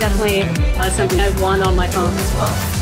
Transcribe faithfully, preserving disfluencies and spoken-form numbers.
definitely uh, something I want on my phone as well.